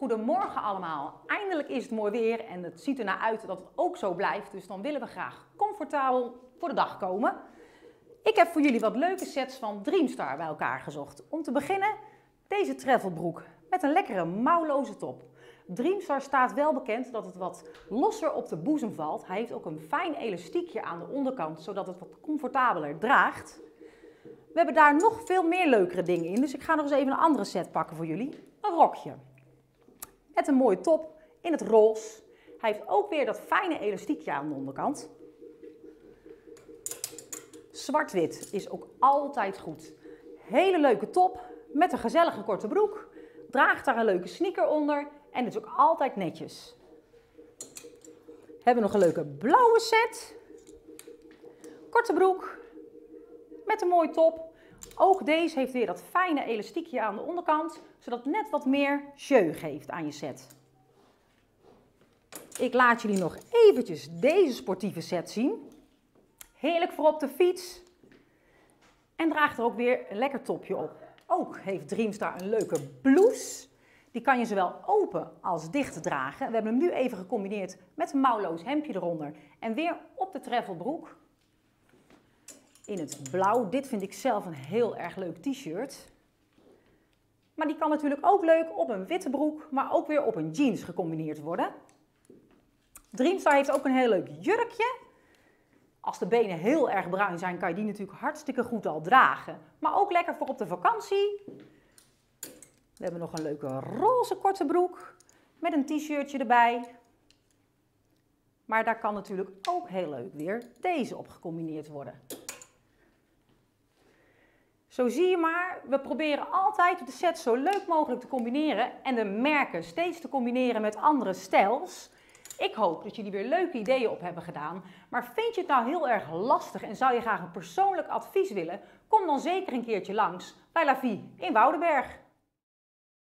Goedemorgen allemaal. Eindelijk is het mooi weer en het ziet ernaar uit dat het ook zo blijft. Dus dan willen we graag comfortabel voor de dag komen. Ik heb voor jullie wat leuke sets van Dreamstar bij elkaar gezocht. Om te beginnen deze travelbroek met een lekkere mouwloze top. Dreamstar staat wel bekend dat het wat losser op de boezem valt. Hij heeft ook een fijn elastiekje aan de onderkant, zodat het wat comfortabeler draagt. We hebben daar nog veel meer leukere dingen in, dus ik ga nog eens even een andere set pakken voor jullie. Een rokje. Met een mooie top in het roze. Hij heeft ook weer dat fijne elastiekje aan de onderkant. Zwart-wit is ook altijd goed. Hele leuke top met een gezellige korte broek. Draagt daar een leuke sneaker onder en is ook altijd netjes. We hebben nog een leuke blauwe set. Korte broek met een mooie top. Ook deze heeft weer dat fijne elastiekje aan de onderkant, zodat het net wat meer jeu geeft aan je set. Ik laat jullie nog eventjes deze sportieve set zien. Heerlijk voor op de fiets. En draagt er ook weer een lekker topje op. Ook heeft Dreamstar een leuke blouse. Die kan je zowel open als dicht dragen. We hebben hem nu even gecombineerd met een mouwloos hemdje eronder. En weer op de travelbroek. In het blauw. Dit vind ik zelf een heel erg leuk t-shirt. Maar die kan natuurlijk ook leuk op een witte broek, maar ook weer op een jeans gecombineerd worden. Dreamstar heeft ook een heel leuk jurkje. Als de benen heel erg bruin zijn, kan je die natuurlijk hartstikke goed al dragen. Maar ook lekker voor op de vakantie. We hebben nog een leuke roze korte broek met een t-shirtje erbij. Maar daar kan natuurlijk ook heel leuk weer deze op gecombineerd worden. Zo zie je maar, we proberen altijd de sets zo leuk mogelijk te combineren en de merken steeds te combineren met andere stijls. Ik hoop dat jullie weer leuke ideeën op hebben gedaan, maar vind je het nou heel erg lastig en zou je graag een persoonlijk advies willen? Kom dan zeker een keertje langs bij La Vie in Woudenberg.